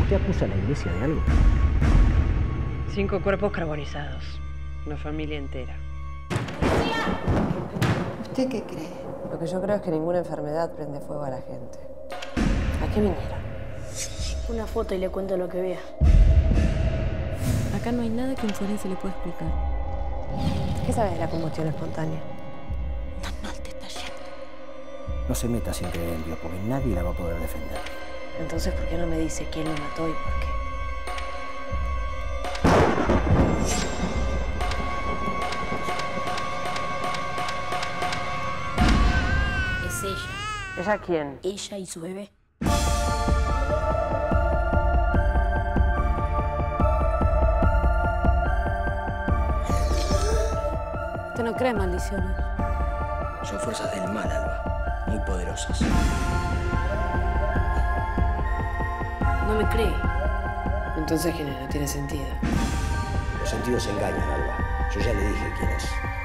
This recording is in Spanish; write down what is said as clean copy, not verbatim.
¿Usted acusa a la iglesia de algo? 5 cuerpos carbonizados. Una familia entera. ¿Usted qué cree? Lo que yo creo es que ninguna enfermedad prende fuego a la gente. ¿A qué vinieron? Una foto y le cuento lo que vea. Acá no hay nada que un forense le pueda explicar. ¿Qué sabes de la combustión espontánea? Mal te está yendo. No se meta sin creer en Dios, porque nadie la va a poder defender. Entonces, ¿por qué no me dice quién lo mató y por qué? Es ella. ¿Ella quién? Ella y su bebé. Usted no cree en maldiciones. Son fuerzas del mal, Alba. Muy poderosas. No me cree. Entonces, ¿quién es? No tiene sentido. Los sentidos engañan, Alba. Yo ya le dije quién es.